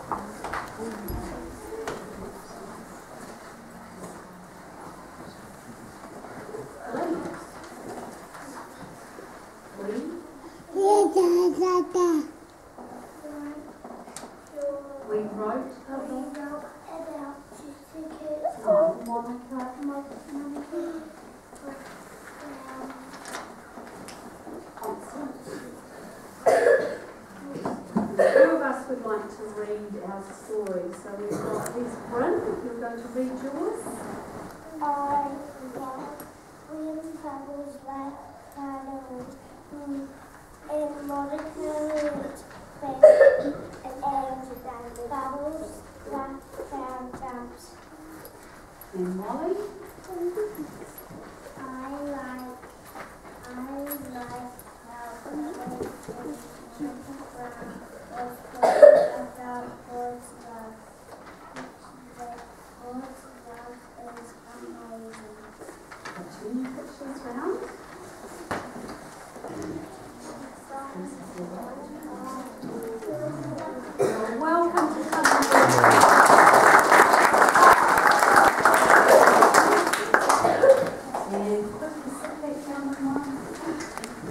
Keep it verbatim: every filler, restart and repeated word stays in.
We wrote about certificates. oh, Monica. Two of us would like to read our story. So we've got this Bryn, you're going to read yours. I love William Pebbles like Shadows and Monica Rich and Angel Bubbles like Brown Jumps. And Molly? I like I like how Bubbles is brown.